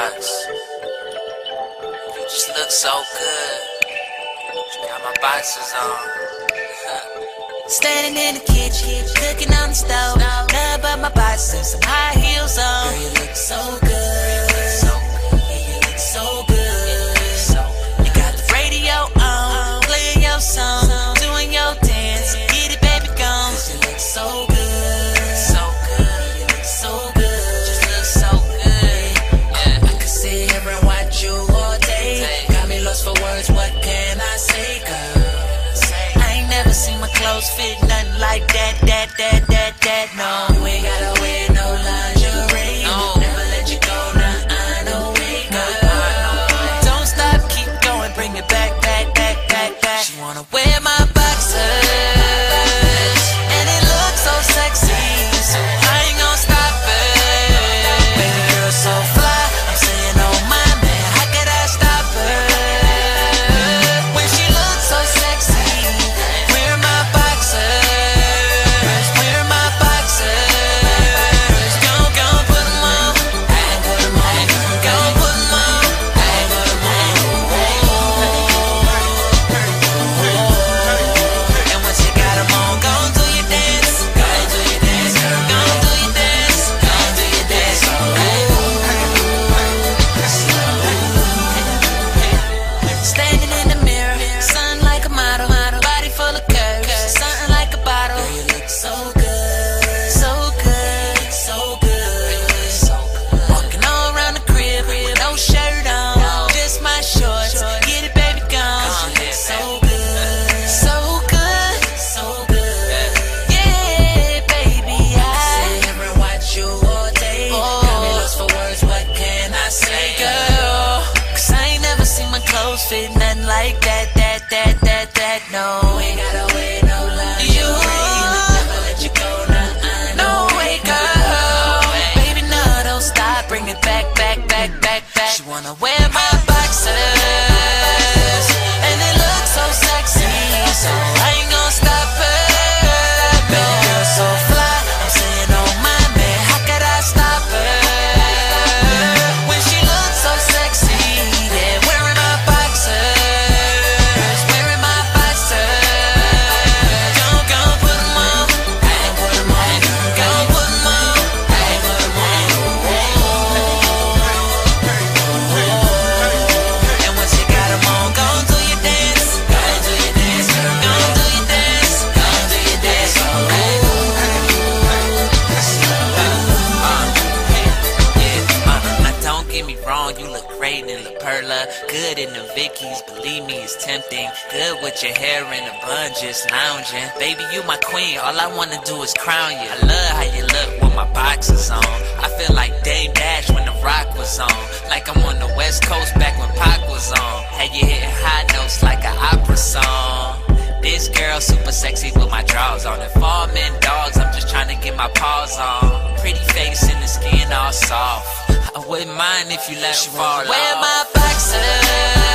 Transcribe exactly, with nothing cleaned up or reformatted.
box. You just look so good. Got my boxes on. Standing in the kitchen, cooking on the stove. Nothing but my biceps, some high heels on. Girl, you look so good. Yeah, you look so good. You got the radio on, playing your song, doing your dance. Get it, baby, gone. You look so good, so good. You look so good, just look so good. Yeah, I could sit here and watch you all day. Got me lost for words. What can I say, girl? Never seen my clothes fit nothing like that, that, that, that, that, no. We ain't gotta wear no lingerie, no. Never let you go, nah, I know we good. Don't stop, keep going, bring it back, back, back, back, back. She wanna wear my boxers, and it looks so sexy, so I ain't gon' stop it. Baby girl so fly, I'm saying oh my man, how could I stop her? When she looks so sexy, fit nothing like that, that, that, that, that, no. We ain't gotta wear no lingerie, never let you go, nah, I know. No way, girl, baby, no, don't stop, bring it back, back, back, back, back. She wanna wear my boxers, and they look so sexy, so I ain't gon' stop her. Baby girl so fly, I'm saying oh my man, how could I stop her? When she looks so sexy, yeah, wearing my boxers, wearing my boxers. Gon' gon' put 'em on, gon' put 'em on, gon' put 'em on, gon' put 'em on. And once you got 'em on, gon' do your dance, gon' do your dance, gon' do your dance, gon' do your dance. Now don't get me wrong, you look great in La Perla, good in the Vickies, believe me it's tempting. Good with your hair in a bun, just lounging. Baby, you my queen, all I wanna do is crown you. I love how you look with my boxers on. I feel like Dame Dash when The Rock was on, like I'm on the West Coast back when Pac was on. Had you hitting high notes like an opera song. This girl super sexy with my drawers on. If all men dogs, I'm just trying to get my paws on. Pretty face and the skin all soft, I wouldn't mind if you let me fall off. Wear my boxers,